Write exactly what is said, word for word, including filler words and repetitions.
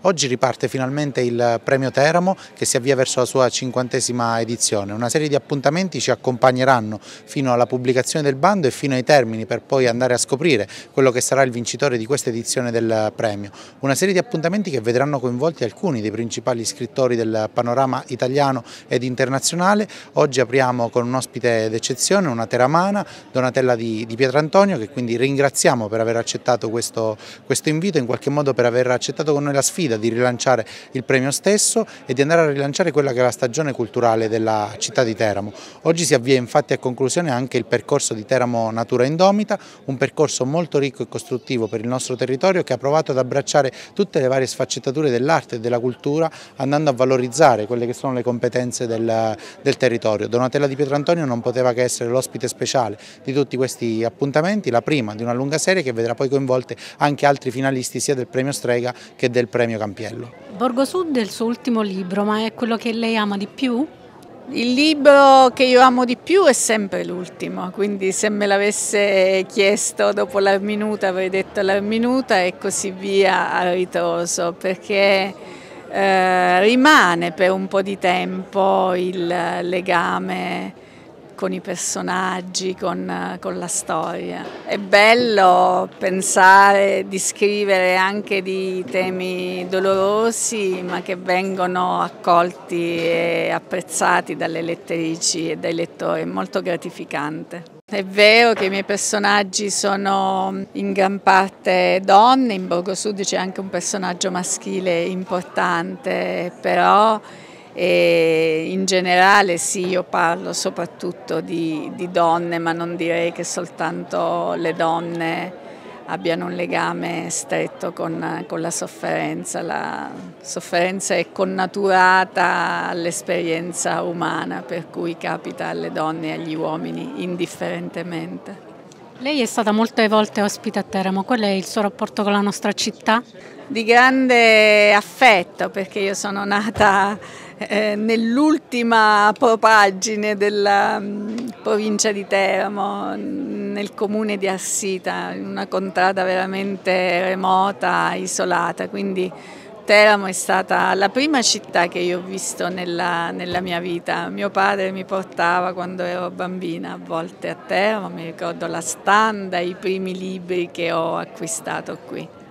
Oggi riparte finalmente il Premio Teramo che si avvia verso la sua cinquantesima edizione. Una serie di appuntamenti ci accompagneranno fino alla pubblicazione del bando e fino ai termini per poi andare a scoprire quello che sarà il vincitore di questa edizione del premio. Una serie di appuntamenti che vedranno coinvolti alcuni dei principali scrittori del panorama italiano ed internazionale. Oggi apriamo con un ospite d'eccezione, una teramana, Donatella di, di Pietrantonio, che quindi ringraziamo per aver accettato questo, questo invito, in qualche modo per aver accettato con noi la sfida di rilanciare il premio stesso e di andare a rilanciare quella che è la stagione culturale della città di Teramo. Oggi si avvia infatti a conclusione anche il percorso di Teramo Natura Indomita, un percorso molto ricco e costruttivo per il nostro territorio che ha provato ad abbracciare tutte le varie sfaccettature dell'arte e della cultura, andando a valorizzare quelle che sono le competenze del, del territorio. Donatella di Pietrantonio non poteva che essere l'ospite speciale di tutti questi appuntamenti, la prima di una lunga serie che vedrà poi coinvolte anche altri finalisti sia del premio Strega che del premio Campiello. Borgo Sud è il suo ultimo libro, ma è quello che lei ama di più? Il libro che io amo di più è sempre l'ultimo, quindi se me l'avesse chiesto dopo l'Arminuta avrei detto l'Arminuta e così via a ritroso, perché eh, rimane per un po' di tempo il legame con i personaggi, con, con la storia. È bello pensare di scrivere anche di temi dolorosi, ma che vengono accolti e apprezzati dalle lettrici e dai lettori, è molto gratificante. È vero che i miei personaggi sono in gran parte donne, in Borgo Sud c'è anche un personaggio maschile importante, però e in generale sì, io parlo soprattutto di, di donne, ma non direi che soltanto le donne abbiano un legame stretto con, con la sofferenza. La sofferenza è connaturata all'esperienza umana, per cui capita alle donne e agli uomini indifferentemente. Lei è stata molte volte ospite a Teramo, qual è il suo rapporto con la nostra città? Di grande affetto, perché io sono nata eh, nell'ultima propagine della mh, provincia di Teramo, nel comune di Arsita, in una contrada veramente remota, isolata, quindi Teramo è stata la prima città che io ho visto nella, nella mia vita. Mio padre mi portava quando ero bambina a volte a Teramo, mi ricordo la standa, i primi libri che ho acquistato qui.